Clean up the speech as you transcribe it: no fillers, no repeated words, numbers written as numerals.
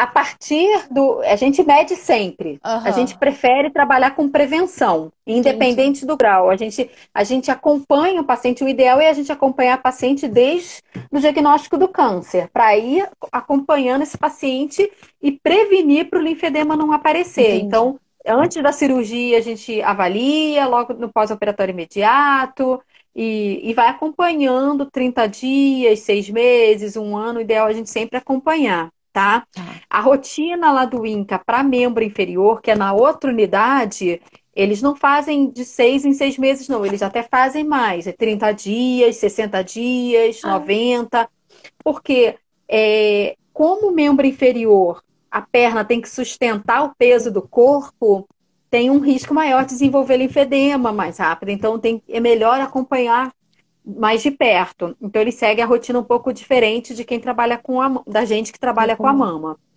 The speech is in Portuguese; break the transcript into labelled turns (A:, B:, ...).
A: A partir do... A gente mede sempre. A gente
B: Aham,
A: prefere trabalhar com prevenção,
B: entendi.
A: independente do grau. A gente acompanha o paciente. O ideal é a gente acompanhar a paciente desde o diagnóstico do câncer, para ir acompanhando esse paciente e prevenir para o linfedema não aparecer.
B: Entendi.
A: Então, antes da cirurgia, a gente avalia, logo no pós-operatório imediato, e vai acompanhando 30 dias, 6 meses, um ano. O ideal é a gente sempre acompanhar, tá?
B: Tá.
A: A rotina lá do INCA para membro inferior, que é na outra unidade, eles não fazem de 6 em 6 meses, não. Eles até fazem mais, é 30 dias, 60 dias,
B: Ah,
A: 90. Porque como membro inferior, a perna tem que sustentar o peso do corpo, tem um risco maior de desenvolver linfedema mais rápido. Então é melhor acompanhar mais de perto. Então ele segue a rotina um pouco diferente de quem trabalha da gente que trabalha com a
B: recomendo.
A: mama.